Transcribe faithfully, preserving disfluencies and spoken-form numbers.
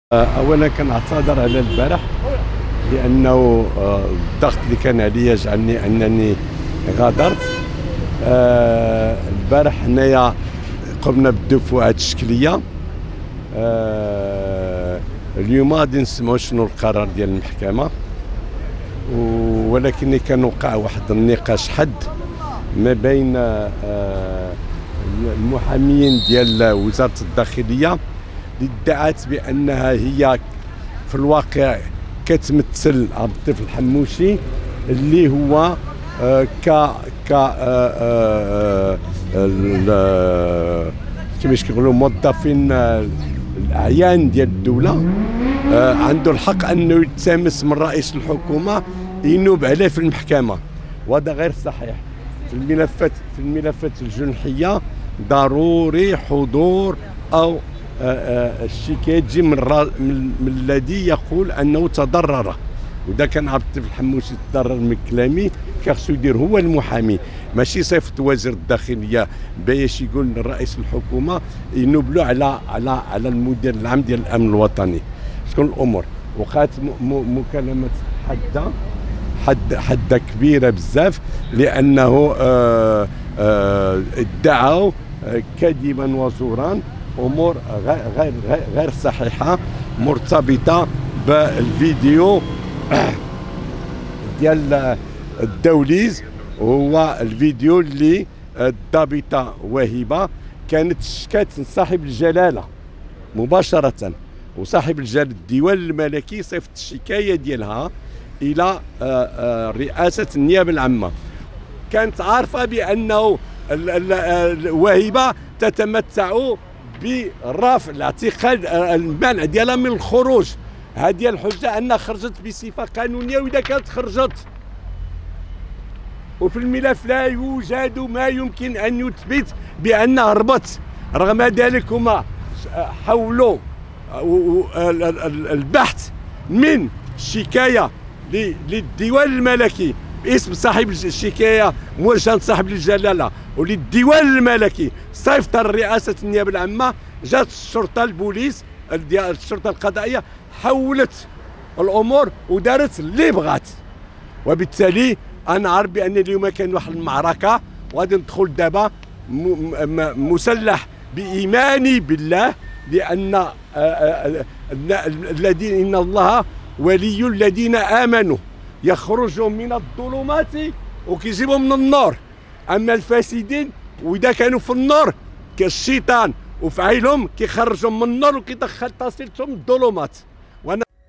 اولا كنعتذر على البارح لانه الضغط اللي كان عليا جعلني انني غادرت. البارح حنايا قمنا بالدفوعات الشكليه. اليوم غادي نسمعوا شنو القرار ديال المحكمه، ولكن كان وقع واحد النقاش حاد ما بين المحامين ديال وزاره الداخليه اللي ادعت بانها هي في الواقع كتمثل عبد اللطيف الحموشي اللي هو آه ك ك آه آه كيفاش كيقولوا موظفين الاعيان ديال الدوله، آه عنده الحق انه يلتمس من رئيس الحكومه ينوب عليه في المحكمه، وهذا غير صحيح. في الملفات في الملفات الجنحيه ضروري حضور او الشكاية تجي من, من الذي يقول انه تضرر، وده كان عبد اللطيف الحموشي تضرر من كلامي، كخصو يدير هو المحامي، ماشي صيفط وزير الداخليه باش يقول لرئيس الحكومه ينوب له على على على المدير العام ديال الامن الوطني. شكون الامور وقعت مكالمات حاده حد حده كبيره بزاف، لانه آه آه ادعوا كذبا وزورا امور غير غير غير صحيحه مرتبطه بالفيديو ديال الدوليز، وهو الفيديو اللي الضابطه وهبه كانت شكات صاحب الجلاله مباشره، وصاحب الجلاله الديوان الملكي صيفط الشكايه ديالها الى رئاسه النيابه العامه. كانت عارفه بانه وهبه تتمتع برفع الاعتقال المنع ديالها من الخروج. هذه الحجه انها خرجت بصفه قانونيه، واذا كانت خرجت وفي الملف لا يوجد ما يمكن ان يثبت بانها هربت، رغم ذلك هما حاولوا البحث من شكايه للديوان الملكي باسم صاحب الشكايه موجهه صاحب الجلاله وللديوان الملكي صيفط رئاسه النيابه العامه. جات الشرطه البوليس ديال الشرطه القضائيه حولت الامور ودارت اللي بغات، وبالتالي انا عارف بان اليوم كاين واحد المعركه، وغادي ندخل دابا مسلح بايماني بالله، لان الذين ان الله ولي الذين امنوا يخرجوا من الظلمات وكيجيبهم من النور، اما الفاسدين واذا كانوا في النور كالشيطان وفعيلهم كيخرجهم من النور وكيدخل تصيلتهم الظلمات. وانا